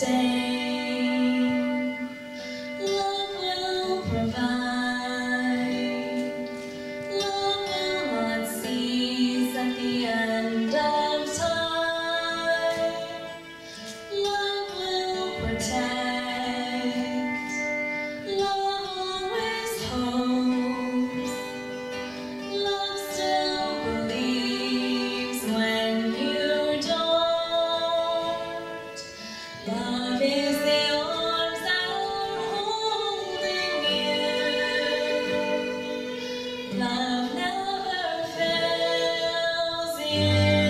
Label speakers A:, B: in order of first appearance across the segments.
A: sustain. Love will provide. Love will not cease at the end of time. Love will protect. Love always hopes. Love still believes when you don't. Love is the arms that are holding you. Love never fails you.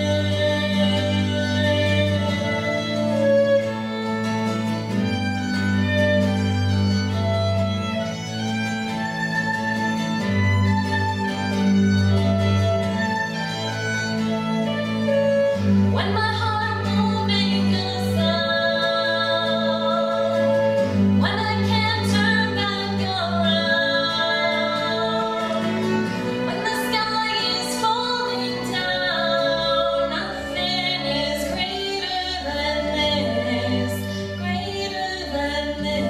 A: When my heart won't make a sound, when I can't turn back around, when the sky is falling down, nothing is greater than this, greater than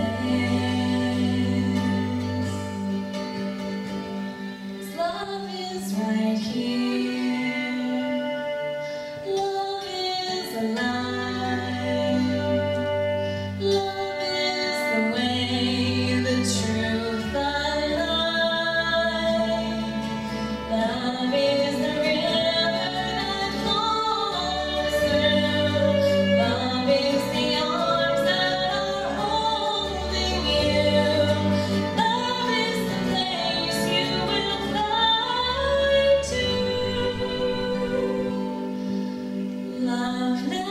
A: this. Love is right here. Love is alive. Love is the way, the truth, the life. Love is the river that flows through. Love is the arms that are holding you. Love is the place you will fly to. Love